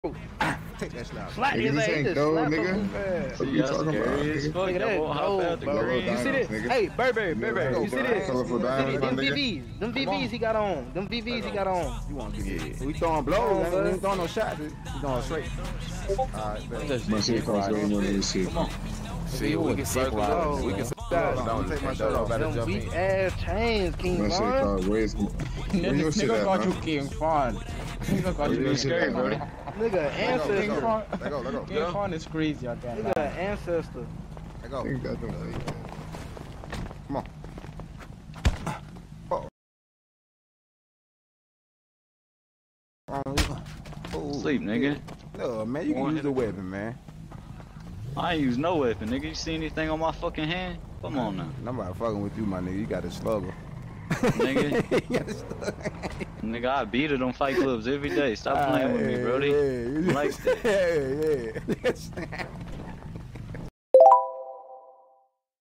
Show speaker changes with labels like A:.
A: Take that slap.
B: Slap his ass.
C: Ain't no nigga.
D: What you talking about?
B: Nigga, that no, you see this? Hey, Burberry. You see this? Them VVs. Them VVs he got on. Them VVs he got on.
A: You want to get it? We throwing blows, man. We ain't throwing no shots. We throwing straight. Alright,
C: Come on.
D: See, we can circle up. We can
A: don't take my shirt off.
B: Them weak ass chains, King Von.
E: Nigga called you King Von. Nigga called you King Scary, bro.
B: Nigga, ancestor.
A: Let go.
E: King Von is crazy, I can't lie.
B: Nigga, ancestor.
A: Let go. Come on.
D: Sleep, nigga.
A: No, man, you can use the weapon, man.
D: I ain't use no weapon, nigga. You see anything on my fucking hand? Come on now.
A: I'm not fucking with you, my nigga. You got a slugger.
D: Nigga. Nigga, I beat it on Fight Clubs every day. Stop playing with me, brody.
A: Yeah.
D: Like that.
A: Yeah.